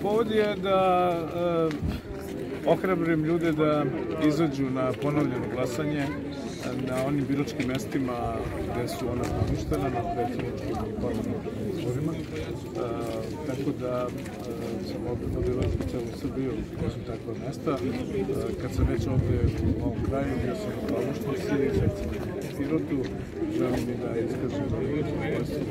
Povod je da ohrabrim ljude da izađu na ponovljeno glasanje na onim biračkim mestima gde su ona poništena na predsjedničkim i parlamentarnim izborima. Tako da sam obilazio celu Srbiju gde su takva mesta. Kad sam već ovde u ovom kraju, bio sam u Glavušnici, sad sam u Pirotu, želim i da iskažem zadovoljstvo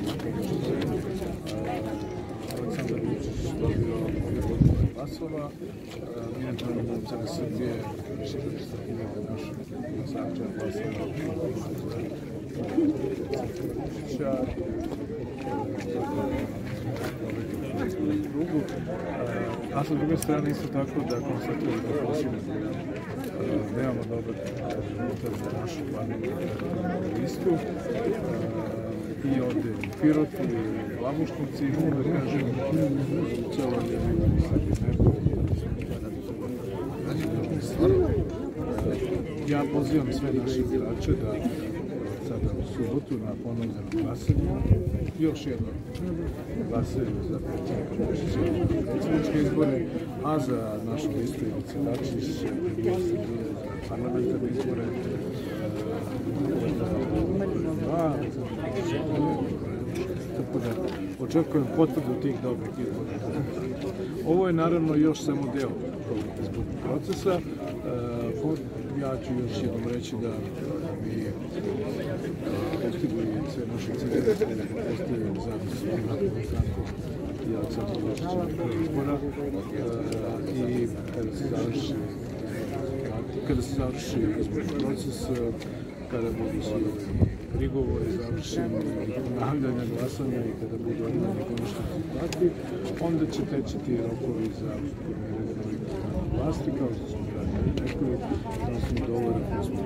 Aleksandar Vučić dobio ove godine glasova. Inače, na cele Srbije više da 300.000 naših glasača glasova Vučića krugu. A sa druge strane isto tako da konstatujem da posebno nemamo dobar rezultat za našu parlamentarnu listu. I ovde u Pirotu, i u Glavušnici, mogu da kažem, u celoj ja pozivam sve naše birače da sada u subotu na ponovljeno glasanje još jednom glasaju za predsjedničke izbore, a za našu listu Ivice Dačić za parlamentarne izbore tako da očekujem potvrdu tih dobrih izbora. Ovo je naravno još samo deo ovog izbornog procesa. Ja ću još jednom reći da mi postigli sve naše ciljeve, postigli zajedno sa Demokratskom strankom i Aleksandrom Vučićem izbora i kada se završi izborni proces, kada budu svi prigovori završeni i ponavljanja glasanja i kada budu odmeni konačni rezultati, onda će teći ti rokovi za formiranje novih vlasti, kao što smo radili rekli, na osnovu dogovora koji smo